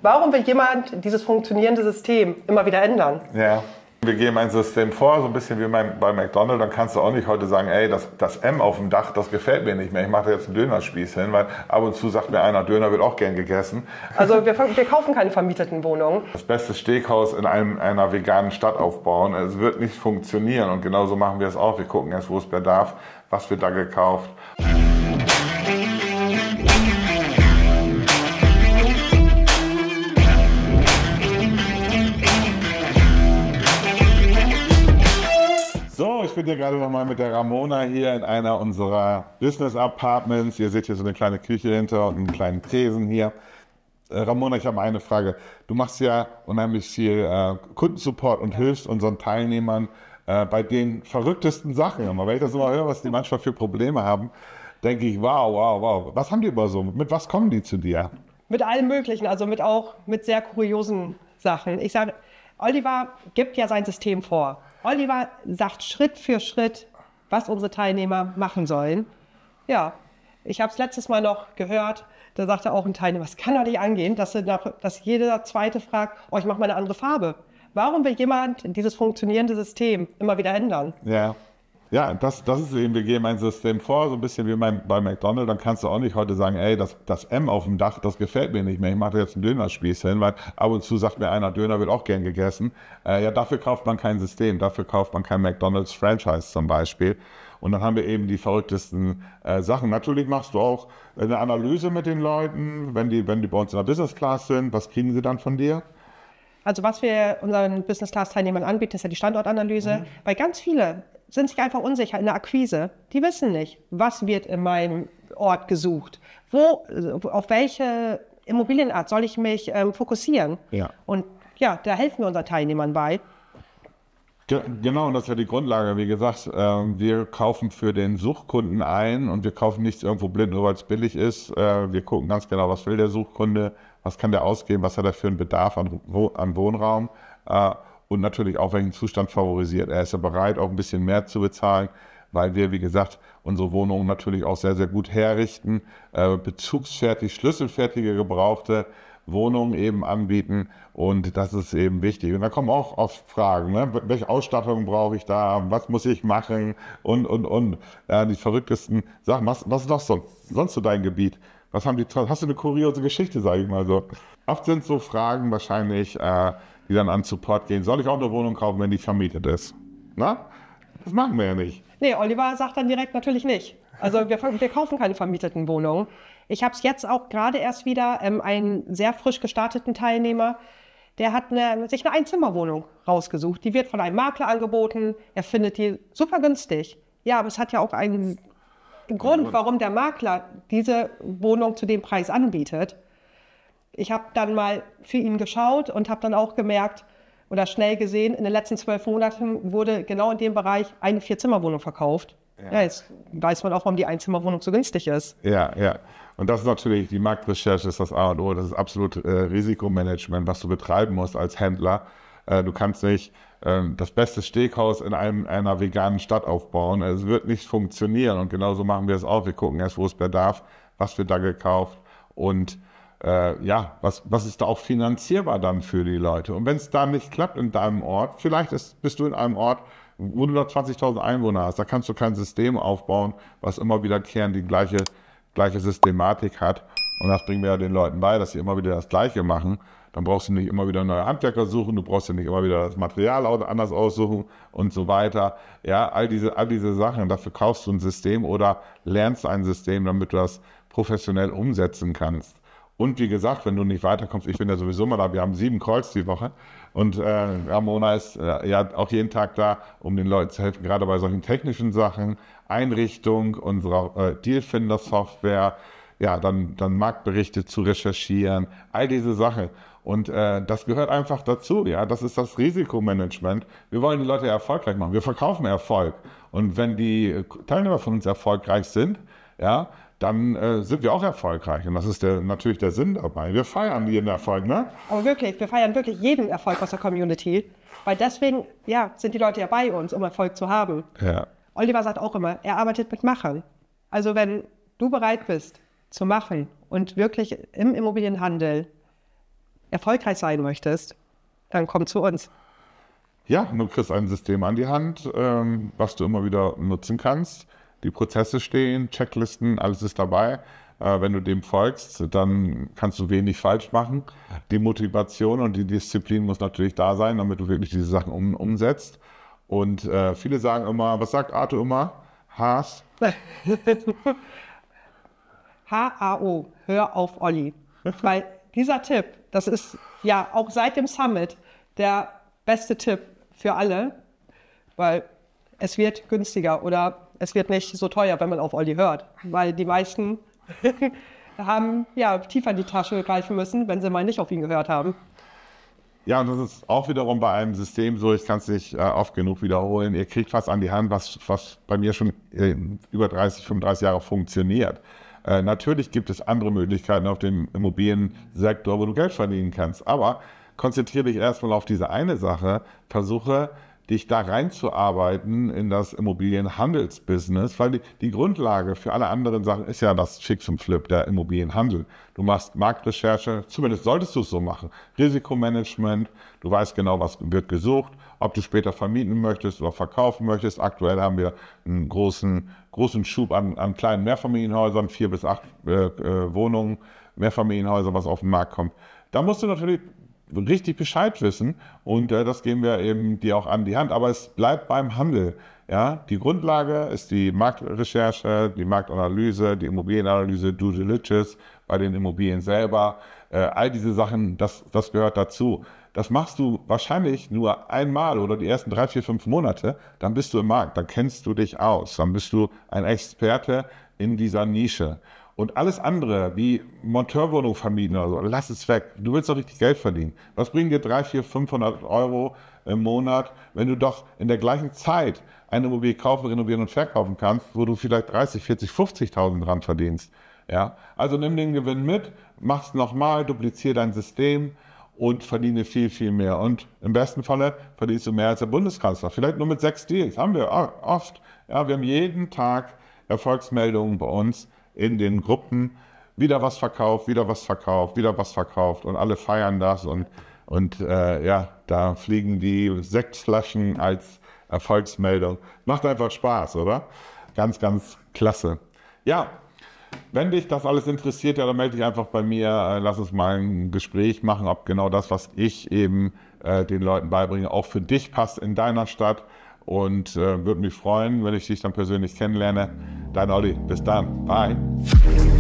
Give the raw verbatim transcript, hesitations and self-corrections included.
Warum will jemand dieses funktionierende System immer wieder ändern? Ja. Wir geben ein System vor, so ein bisschen wie bei McDonald's, dann kannst du auch nicht heute sagen, ey, das, das M auf dem Dach, das gefällt mir nicht mehr, ich mache da jetzt einen Dönerspieß hin, weil ab und zu sagt mir einer, Döner wird auch gern gegessen. Also wir, wir kaufen keine vermieteten Wohnungen. Das beste Steakhouse in einem, einer veganen Stadt aufbauen, es wird nicht funktionieren und genauso machen wir es auch. Wir gucken erst, wo es bedarf, was wird da gekauft. So, ich bin hier gerade noch mal mit der Ramona hier in einer unserer Business Apartments. Ihr seht hier so eine kleine Küche hinter und einen kleinen Tresen hier. Äh, Ramona, ich habe eine Frage. Du machst ja unheimlich viel äh, Kundensupport und hilfst unseren Teilnehmern äh, bei den verrücktesten Sachen. Aber wenn ich das immer höre, was die manchmal für Probleme haben, denke ich, wow, wow, wow. Was haben die immer so? Mit was kommen die zu dir? Mit allem Möglichen, also mit auch mit sehr kuriosen Sachen. Ich sage, Oliver gibt ja sein System vor. Oliver sagt Schritt für Schritt, was unsere Teilnehmer machen sollen. Ja, ich habe es letztes Mal noch gehört, da sagte auch ein Teilnehmer, es kann doch nicht angehen, dass, nach, dass jeder Zweite fragt, oh, ich mache mal eine andere Farbe. Warum will jemand dieses funktionierende System immer wieder ändern? Ja. Ja, das, das ist eben, wir geben ein System vor, so ein bisschen wie bei McDonald's, dann kannst du auch nicht heute sagen, ey, das, das M auf dem Dach, das gefällt mir nicht mehr, ich mache da jetzt einen Dönerspieß hin, weil ab und zu sagt mir einer, Döner wird auch gern gegessen. Äh, ja, dafür kauft man kein System, dafür kauft man kein McDonald's-Franchise zum Beispiel. Und dann haben wir eben die verrücktesten äh, Sachen. Natürlich machst du auch eine Analyse mit den Leuten, wenn die, wenn die bei uns in der Business Class sind, was kriegen sie dann von dir? Also was wir unseren Business-Class-Teilnehmern anbieten, ist ja die Standortanalyse, mhm. weil ganz viele sind sich einfach unsicher in der Akquise. Die wissen nicht, was wird in meinem Ort gesucht. Wo, auf welche Immobilienart soll ich mich ähm, fokussieren? Ja. Und ja, da helfen wir unseren Teilnehmern bei. Ge genau, und das ist ja die Grundlage. Wie gesagt, äh, wir kaufen für den Suchkunden ein und wir kaufen nichts irgendwo blind, nur weil es billig ist. Äh, wir gucken ganz genau, was will der Suchkunde, was kann der ausgeben, was hat er für einen Bedarf an, wo, an Wohnraum. Äh, Und natürlich auch, welchen Zustand favorisiert. Er ist ja bereit, auch ein bisschen mehr zu bezahlen, weil wir, wie gesagt, unsere Wohnungen natürlich auch sehr, sehr gut herrichten, äh, bezugsfertig, schlüsselfertige, gebrauchte Wohnungen eben anbieten. Und das ist eben wichtig. Und da kommen auch oft Fragen, ne? Welche Ausstattung brauche ich da? Was muss ich machen? Und, und, und. Ja, die verrücktesten Sachen. Was, was ist noch so, sonst so dein Gebiet? Was haben die, hast du eine kuriose Geschichte, sage ich mal so? Oft sind so Fragen wahrscheinlich, äh, die dann an Support gehen. Soll ich auch eine Wohnung kaufen, wenn die vermietet ist? Na? Das machen wir ja nicht. Nee, Oliver sagt dann direkt natürlich nicht. Also wir, wir kaufen keine vermieteten Wohnungen. Ich habe es jetzt auch gerade erst wieder, ähm, einen sehr frisch gestarteten Teilnehmer, der hat eine, sich eine Einzimmerwohnung rausgesucht. Die wird von einem Makler angeboten. Er findet die super günstig. Ja, aber es hat ja auch einen Grund, warum der Makler diese Wohnung zu dem Preis anbietet. Ich habe dann mal für ihn geschaut und habe dann auch gemerkt oder schnell gesehen, in den letzten zwölf Monaten wurde genau in dem Bereich eine Vierzimmerwohnung verkauft. Ja. Ja, jetzt weiß man auch, warum die Einzimmerwohnung so günstig ist. Ja, ja. Und das ist natürlich, die Marktrecherche ist das A und O, das ist absolut äh, Risikomanagement, was du betreiben musst als Händler. Äh, du kannst nicht äh, das beste Steakhouse in einem, einer veganen Stadt aufbauen. Es wird nicht funktionieren und genauso machen wir es auch. Wir gucken erst, wo es bedarf, was wird da gekauft und Äh, ja, was, was ist da auch finanzierbar dann für die Leute? Und wenn es da nicht klappt in deinem Ort, vielleicht ist, bist du in einem Ort, wo du noch zwanzigtausend Einwohner hast, da kannst du kein System aufbauen, was immer wiederkehrend die gleiche, gleiche Systematik hat. Und das bringen wir ja den Leuten bei, dass sie immer wieder das Gleiche machen. Dann brauchst du nicht immer wieder neue Handwerker suchen, du brauchst ja nicht immer wieder das Material anders aussuchen und so weiter. Ja, all diese, all diese Sachen, dafür kaufst du ein System oder lernst ein System, damit du das professionell umsetzen kannst. Und wie gesagt, wenn du nicht weiterkommst, ich bin ja sowieso mal da, wir haben sieben Calls die Woche und äh, Ramona ist äh, ja auch jeden Tag da, um den Leuten zu helfen, gerade bei solchen technischen Sachen, Einrichtung unserer äh, Dealfinder-Software, ja, dann, dann Marktberichte zu recherchieren, all diese Sachen. Und äh, das gehört einfach dazu, ja, das ist das Risikomanagement. Wir wollen die Leute erfolgreich machen, wir verkaufen Erfolg. Und wenn die Teilnehmer von uns erfolgreich sind, ja, dann äh, sind wir auch erfolgreich. Und das ist der, natürlich der Sinn dabei. Wir feiern jeden Erfolg, ne? Aber wirklich, wir feiern wirklich jeden Erfolg aus der Community. Weil deswegen, ja, sind die Leute ja bei uns, um Erfolg zu haben. Ja. Oliver sagt auch immer, er arbeitet mit Machern. Also wenn du bereit bist zu machen und wirklich im Immobilienhandel erfolgreich sein möchtest, dann komm zu uns. Ja, du kriegst ein System an die Hand, ähm, was du immer wieder nutzen kannst. Die Prozesse stehen, Checklisten, alles ist dabei. Äh, wenn du dem folgst, dann kannst du wenig falsch machen. Die Motivation und die Disziplin muss natürlich da sein, damit du wirklich diese Sachen um, umsetzt. Und äh, viele sagen immer, was sagt Arthur immer? Haas? H A O, hör auf Olli. Weil dieser Tipp, das ist ja auch seit dem Summit der beste Tipp für alle, weil es wird günstiger oder es wird nicht so teuer, wenn man auf Olli hört, weil die meisten haben ja tiefer in die Tasche greifen müssen, wenn sie mal nicht auf ihn gehört haben. Ja, und das ist auch wiederum bei einem System so, ich kann es nicht äh, oft genug wiederholen, ihr kriegt was an die Hand, was, was bei mir schon äh, über dreißig, fünfunddreißig Jahre funktioniert. Äh, natürlich gibt es andere Möglichkeiten auf dem Immobiliensektor, wo du Geld verdienen kannst, aber konzentriere dich erstmal auf diese eine Sache, versuche dich da reinzuarbeiten in das Immobilienhandelsbusiness, weil die, die Grundlage für alle anderen Sachen ist ja das Fix und Flip, der Immobilienhandel. Du machst Marktrecherche, zumindest solltest du es so machen, Risikomanagement, du weißt genau, was wird gesucht, ob du später vermieten möchtest oder verkaufen möchtest. Aktuell haben wir einen großen, großen Schub an, an kleinen Mehrfamilienhäusern, vier bis acht äh, äh, Wohnungen, Mehrfamilienhäuser, was auf den Markt kommt. Da musst du natürlich richtig Bescheid wissen und äh, das geben wir eben dir auch an die Hand, aber es bleibt beim Handel. Ja? Die Grundlage ist die Marktrecherche, die Marktanalyse, die Immobilienanalyse, Due Diligence bei den Immobilien selber, äh, all diese Sachen, das, das gehört dazu. Das machst du wahrscheinlich nur einmal oder die ersten drei, vier, fünf Monate, dann bist du im Markt, dann kennst du dich aus, dann bist du ein Experte in dieser Nische. Und alles andere, wie Monteurwohnung vermieten oder so, lass es weg. Du willst doch richtig Geld verdienen. Was bringen dir dreihundert, vierhundert, fünfhundert Euro im Monat, wenn du doch in der gleichen Zeit eine Immobilie kaufen, renovieren und verkaufen kannst, wo du vielleicht dreißig, vierzig, fünfzigtausend dran verdienst? Ja? Also nimm den Gewinn mit, mach's nochmal, duplizier dein System und verdiene viel, viel mehr. Und im besten Falle verdienst du mehr als der Bundeskanzler. Vielleicht nur mit sechs Deals. Haben wir oft. Ja, wir haben jeden Tag Erfolgsmeldungen bei uns in den Gruppen, wieder was verkauft, wieder was verkauft, wieder was verkauft und alle feiern das und, und äh, ja, da fliegen die Sektflaschen als Erfolgsmeldung. Macht einfach Spaß, oder? Ganz, ganz klasse. Ja, wenn dich das alles interessiert, ja, dann melde dich einfach bei mir, äh, lass uns mal ein Gespräch machen, ob genau das, was ich eben äh, den Leuten beibringe, auch für dich passt in deiner Stadt. Und äh, würde mich freuen, wenn ich dich dann persönlich kennenlerne. Dein Olli, bis dann. Bye.